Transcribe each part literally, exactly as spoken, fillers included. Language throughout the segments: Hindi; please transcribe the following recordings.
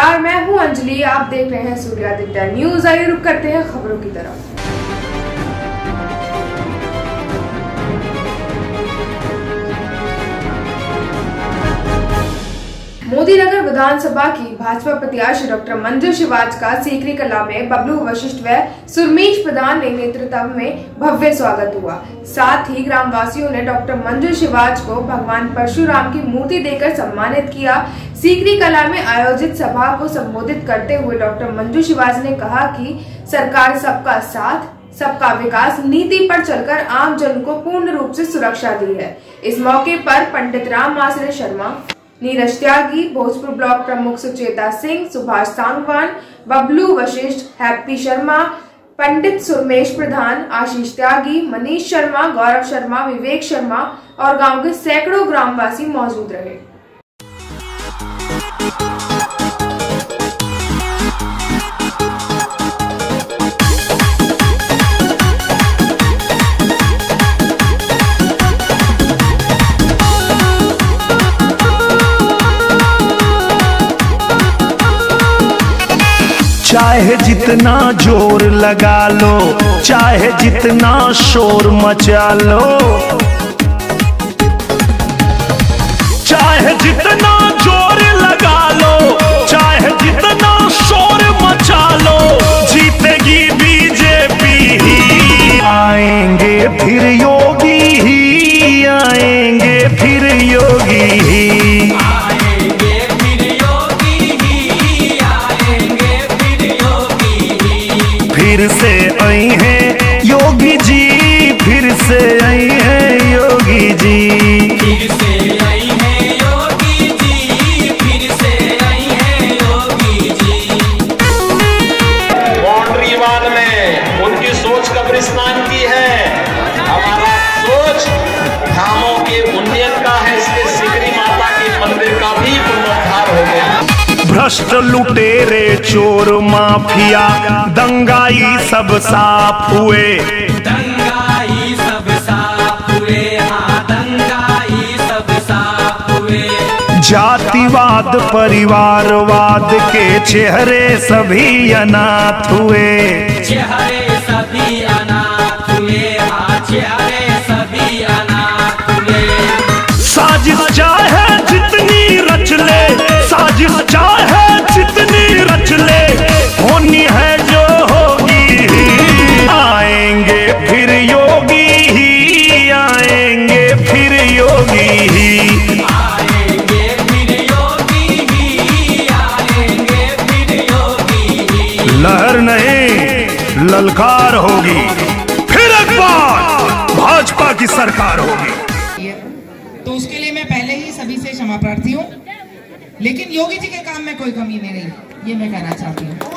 नमस्कार, मैं हूं अंजलि। आप देख रहे हैं सूर्यादित्य न्यूज। आइए रुक करते हैं खबरों की तरफ। मोदी नगर विधानसभा की भाजपा प्रत्याशी डॉक्टर मंजू शिवाज का सीकरी कला में बबलू वशिष्ठ व सुरमेश प्रधान के नेतृत्व में भव्य स्वागत हुआ। साथ ही ग्रामवासियों ने डॉक्टर मंजू शिवाज को भगवान परशुराम की मूर्ति देकर सम्मानित किया। सीकरी कला में आयोजित सभा को संबोधित करते हुए डॉक्टर मंजू शिवाज ने कहा कि सरकार सबका साथ सबका विकास नीति पर चलकर आम जन को पूर्ण रूप से सुरक्षा दी है। इस मौके पर पंडित राम आश्रय शर्मा, नीरज त्यागी, भोजपुर ब्लॉक प्रमुख सुचेता सिंह, सुभाष सांगवान, बबलू वशिष्ठ, हैप्पी शर्मा, पंडित सुरमेश प्रधान, आशीष त्यागी, मनीष शर्मा, गौरव शर्मा, विवेक शर्मा और गांव के सैकड़ों ग्रामवासी मौजूद रहे। चाहे जितना जोर लगा लो, चाहे जितना शोर मचा लो, चाहे जितना जोर लगा लो, चाहे जितना शोर मचा लो, जीतेगी बीजेपी ही। आएंगे फिर योगी ही, आएंगे फिर योगी ही। फिर से आई हैं योगी जी, फिर से आई हैं योगी जी, फिर से आई हैं योगी जी, फिर से आई हैं योगी जी। बाउंड्री वाल में उनकी सोच कब्रिस्तान की है, हमारा सोच धामों के उन्नयन का है। इसके सीकरी माता के मंदिर का भी पुनरुद्धार हो गया। भ्रष्ट लुटेरे चोर माफिया दंगाई सब साफ हुए, दंगाई सब साफ हुए, हाँ दंगाई सब साफ हुए। जातिवाद परिवारवाद के चेहरे सभी अनाथ हुए, चेहरे सभी अनाथ हुए, हाँ चेहरे सभी अनाथ हुए। साजिश चाहे जितनी रच ले, साजिश चाहे जितनी रच ले, होनी है जो होगी। आएंगे फिर योगी ही, आएंगे फिर योगी ही, आएंगे फिर योगी ही, आएंगे फिर योगी ही। लहर नहीं ललकार होगी, फिर एक बार भाजपा की सरकार होगी। तो उसके लिए मैं पहले ही सभी से क्षमा प्रार्थी हूँ, लेकिन योगी जी के काम में कोई कमी नहीं रही, ये मैं कहना चाहती हूँ।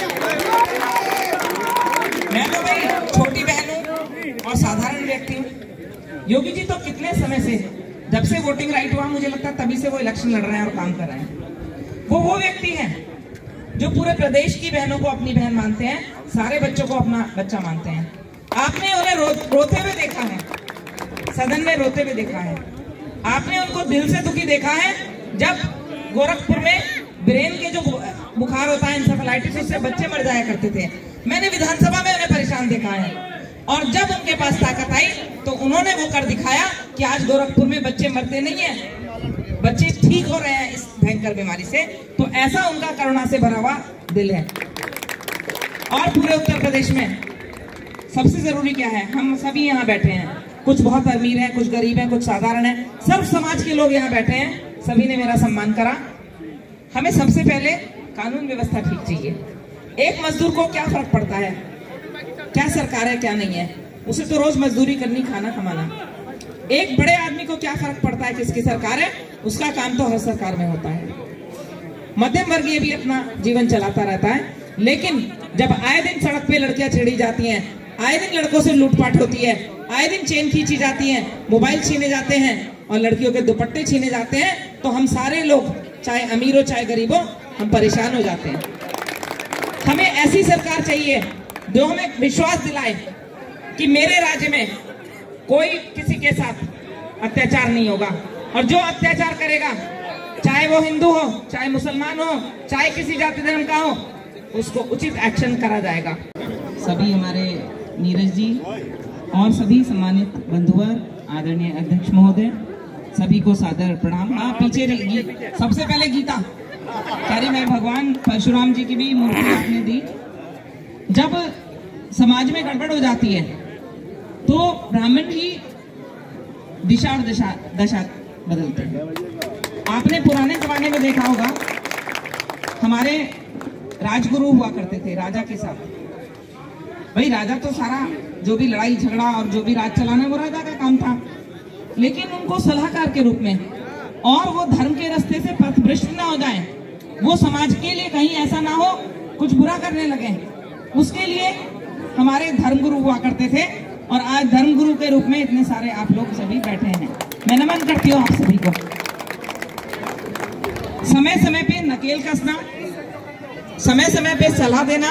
मैं तो भाई छोटी बहन हूँ और साधारण व्यक्ति हूँ। योगी जी तो कितने समय से, जब से वोटिंग राइट हुआ, मुझे लगता है तभी से वो इलेक्शन लड़ रहे हैं और काम कर रहे हैं। वो वो व्यक्ति हैं जो पूरे प्रदेश की बहनों को अपनी बहन मानते हैं, सारे बच्चों को अपना बच्चा मानते हैं। आपने उन्हें रो, रोते हुए देखा है, सदन में रोते हुए देखा है। आपने उनको दिल से दुखी देखा है। जब गोरखपुर में ब्रेन के जो बुखार होता है, इंसेफेलाइटिस, उससे बच्चे मर जाया करते थे, मैंने विधानसभा में उन्हें परेशान देखा है। और जब उनके पास ताकत आई तो उन्होंने वो कर दिखाया कि आज गोरखपुर में बच्चे मरते नहीं है, बच्चे ठीक हो रहे हैं इस भयंकर बीमारी से। तो ऐसा उनका करुणा से भरा हुआ दिल है। और पूरे उत्तर प्रदेश में सबसे जरूरी क्या है, हम सभी यहाँ बैठे हैं, कुछ बहुत अमीर हैं, कुछ गरीब हैं, कुछ साधारण हैं, सब समाज के लोग यहाँ बैठे हैं, सभी ने मेरा सम्मान करा। हमें सबसे पहले कानून व्यवस्था ठीक चाहिए। एक मजदूर को क्या फर्क पड़ता है, क्या सरकार है क्या नहीं है, उसे तो रोज मजदूरी करनी, खाना कमाना। एक बड़े आदमी को क्या फर्क पड़ता है किसकी सरकार है, उसका काम तो हर सरकार में होता है। मध्यम वर्गीय भी अपना जीवन चलाता रहता है, लेकिन जब आए दिन सड़क पे लड़कियां छेड़ी जाती हैं, आए दिन लड़कों से लूटपाट होती है, आए दिन चेन खींची जाती है, मोबाइल छीने जाते हैं और लड़कियों के दुपट्टे छीने जाते हैं, तो हम सारे लोग, चाहे अमीर हो चाहे गरीब हो, हम परेशान हो जाते हैं। हमें ऐसी सरकार चाहिए जो हमें विश्वास दिलाए कि मेरे राज्य में कोई किसी के साथ अत्याचार नहीं होगा, और जो अत्याचार करेगा चाहे वो हिंदू हो, चाहे मुसलमान हो, चाहे किसी जाति धर्म का हो, उसको उचित एक्शन करा जाएगा। सभी हमारे नीरज जी और सभी सम्मानित बंधुवर, आदरणीय अध्यक्ष महोदय, सभी को सादर प्रणाम। हाँ, पीछे सबसे पहले गीता कह रही, मैं भगवान परशुराम जी की भी मूर्ति आपने दी। जब समाज में गड़बड़ हो जाती है तो ब्राह्मण ही दिशा और दशा दशा बदलते हैं। आपने पुराने जमाने में देखा होगा, हमारे राजगुरु हुआ करते थे राजा के साथ। भाई राजा तो सारा जो भी लड़ाई झगड़ा और जो भी राज चलाना वो राजा का काम था, लेकिन उनको सलाहकार के रूप में, और वो धर्म के रास्ते से पथभ्रष्ट ना हो जाएं, वो समाज के लिए कहीं ऐसा ना हो कुछ बुरा करने लगे, उसके लिए हमारे धर्मगुरु हुआ करते थे। और आज धर्मगुरु के रूप में इतने सारे आप लोग सभी बैठे हैं। मैं नमन करती हूँ आप सभी को। समय समय पे नकेल कसना, समय समय पे सलाह देना,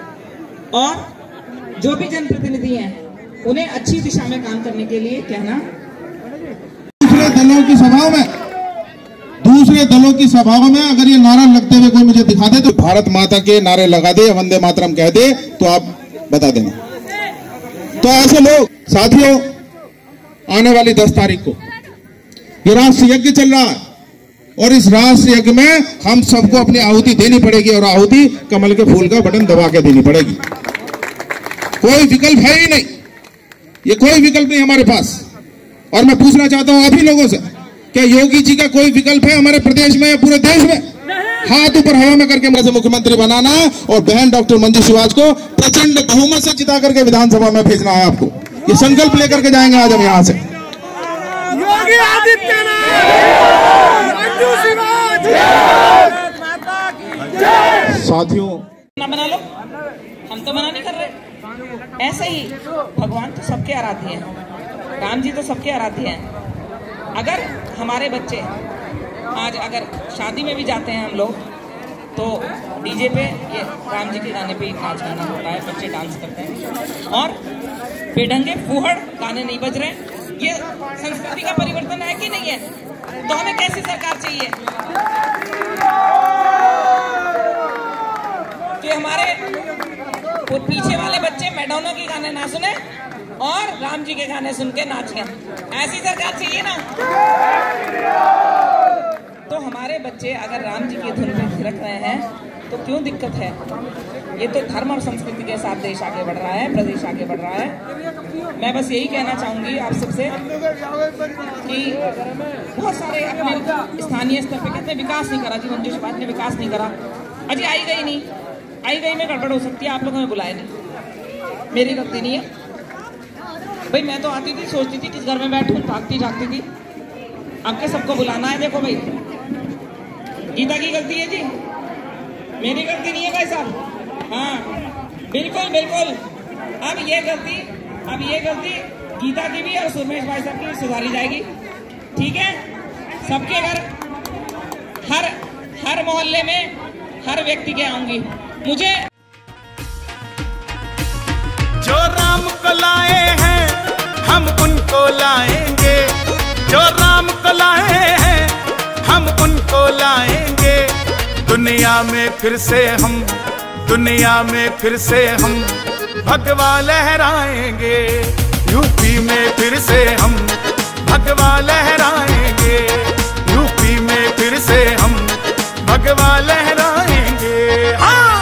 और जो भी जनप्रतिनिधि हैं उन्हें अच्छी दिशा में काम करने के लिए कहना। दूसरे दलों की सभाओं में दूसरे दलों की सभाओं में अगर ये नारा लगते हुए कोई मुझे दिखा दे तो भारत माता के नारे लगा दे, वंदे मातरम कह दे, तो आप बता देना। तो ऐसे लोग साथियों, आने वाली दस तारीख को ये राष्ट्र यज्ञ चल रहा है, और इस राष्ट्र यज्ञ में हम सबको अपनी आहुति देनी पड़ेगी, और आहुति कमल के फूल का बटन दबा के देनी पड़ेगी। कोई विकल्प है ही नहीं, ये कोई विकल्प नहीं हमारे पास। और मैं पूछना चाहता हूं आप ही लोगों से, क्या योगी जी का कोई विकल्प है हमारे प्रदेश में या पूरे देश में? हाथ ऊपर हवा में करके मेरे से मुख्यमंत्री बनाना, और बहन डॉक्टर मंजू शिवाज को प्रचंड बहुमत से जिता करके विधानसभा में भेजना है आपको। ये संकल्प लेकर के जाएंगे आज हम यहाँ से। योगी आदित्यनाथ, मंजू शिवाज, साथियों ना बना लो, हम तो मना नहीं कर रहे। ऐसे ही भगवान तो सबके आराध्य हैं, राम जी तो सबके आराध्य हैं। अगर हमारे बच्चे आज अगर शादी में भी जाते हैं हम लोग, तो डीजे पे ये राम जी के गाने पे ही नाच गाना होता है, बच्चे डांस करते हैं, और बेढंगे फूहड़ गाने नहीं बज रहे। ये संस्कृति का परिवर्तन है कि नहीं है? तो हमें कैसी सरकार चाहिए कि हमारे वो पीछे वाले बच्चे मैडोना के गाने ना सुने और राम जी के गाने सुन के नाचें? ऐसी सरकार चाहिए ना? तो हमारे बच्चे अगर राम जी की धुन में थिरक रहे हैं तो क्यों दिक्कत है? ये तो धर्म और संस्कृति के साथ देश आगे बढ़ रहा है, प्रदेश आगे बढ़ रहा है। मैं बस यही कहना चाहूंगी आप सबसे कि बहुत सारे अपने स्थानीय स्तर पे कहते हैं विकास नहीं करा जी, मंजू शिवाज ने विकास नहीं करा। अजी आई गई नहीं, आई गई में गड़बड़ हो सकती है, आप लोगों ने बुलाया नहीं, मेरी गलती नहीं है भाई। मैं तो आती थी, सोचती थी किस घर में बैठूं, भागती जागती थी। आपके सबको बुलाना है। देखो भाई, गीता की गलती है जी, मेरी गलती नहीं है भाई साहब। हाँ बिल्कुल बिल्कुल। अब ये गलती अब ये गलती गीता की भी और सुरमेश भाई साहब की सुधारी जाएगी, ठीक है? सबके घर, हर हर मोहल्ले में हर व्यक्ति के आऊंगी। मुझे जो राम को लाए हैं हम उनको लाएंगे, जो राम को लाए हैं हम उनको लाएंगे। दुनिया में फिर से हम दुनिया में फिर से हम भगवा लहराएंगे, यूपी में फिर से हम भगवा लहराएंगे, यूपी में फिर से हम भगवा लहराएंगे। हाँ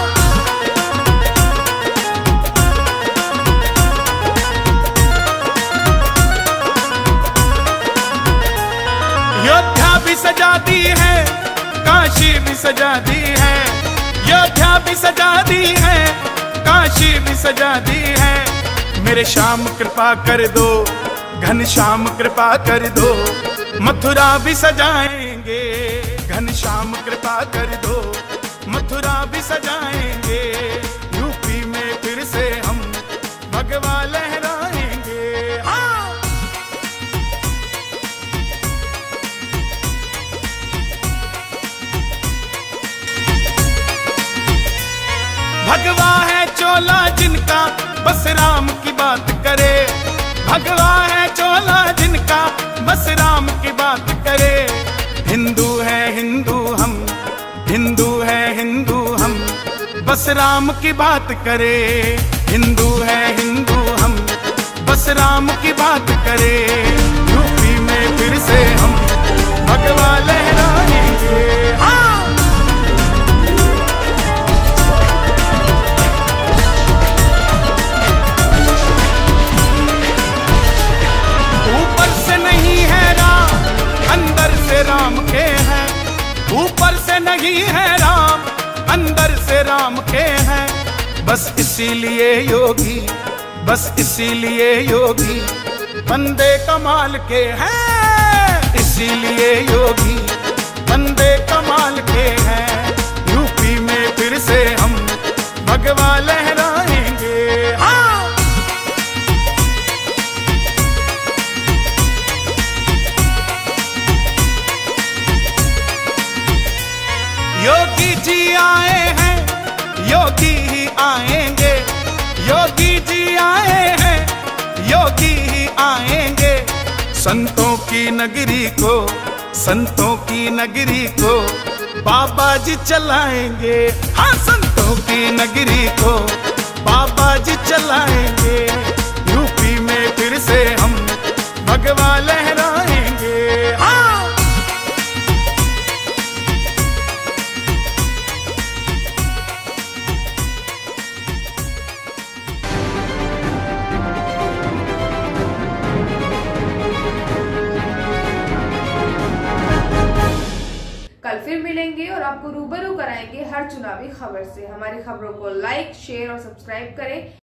योद्धा भी सजा दी है, काशी भी सजा दी है, योद्धा भी सजा दी है, काशी भी सजा दी है। मेरे श्याम कृपा कर दो, घनश्याम कृपा कर दो, मथुरा भी सजाएंगे। घनश्याम कृपा कर दो, मथुरा भी सजाएंगे, यूपी में फिर से हम भगवा लहराएंगे। हाँ भगवा है चोला जिनका बस राम की बात करे, भगवा है चोला जिनका बस राम की बात करे। हिंदू है हिंदू बस राम की बात करे, हिंदू है हिंदू हम, बस राम की बात करे। यूपी में फिर से हम भगवा लहराएंगे। हाँ ऊपर से नहीं है राम, अंदर से राम के हैं। ऊपर से नहीं है राम, अंदर से राम के हैं। बस इसीलिए योगी, बस इसीलिए योगी बंदे कमाल के हैं। इसीलिए योगी बंदे कमाल के हैं। यूपी में फिर से हम भगवा लहराएंगे। हाँ योगी जी आए हैं, योगी ही आएंगे। योगी जी आए हैं, योगी ही आएंगे। संतों की नगरी को, संतों की नगरी को बाबा जी चलाएंगे। हाँ संतों की नगरी को बाबा जी चलाएंगे। यूपी में फिर से हम भगवा लहराएंगे। हाँ कल फिर मिलेंगे और आपको रूबरू कराएंगे हर चुनावी खबर से। हमारी खबरों को लाइक, शेयर और सब्सक्राइब करें।